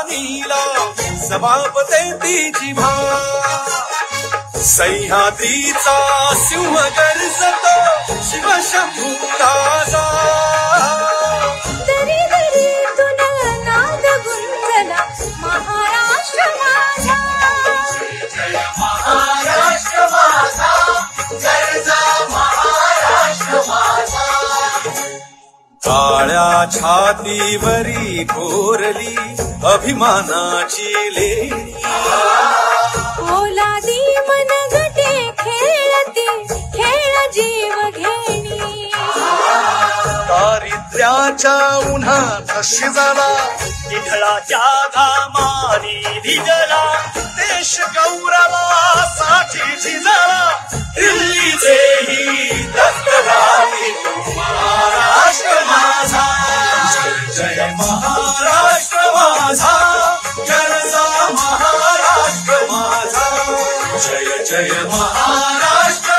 नीला समापते ती जिव्हा सह्याद्रीचा सिंह गर्जतो शिवशंभू राजा दरी दरीतून नाद गुंजला महाराष्ट्र माझा जय महाराष्ट्र माझा गर्जा महाराष्ट्र माझा काळ्या छातीवरी कोरली अभिमानाची लेणी ओलादी मनगटे खेळती खेळ जीव घेणी दारिद्र्याच्या उन्हात शिजला निधळाच्या घामानी भिजला देश गौरवा साठी झिजला दिल्लीचेही दत्तराणी महाराष्ट्र माझा जय जय महाराष्ट्र माझा गर्जा महाराष्ट्र माझा जय जय महाराष्ट्र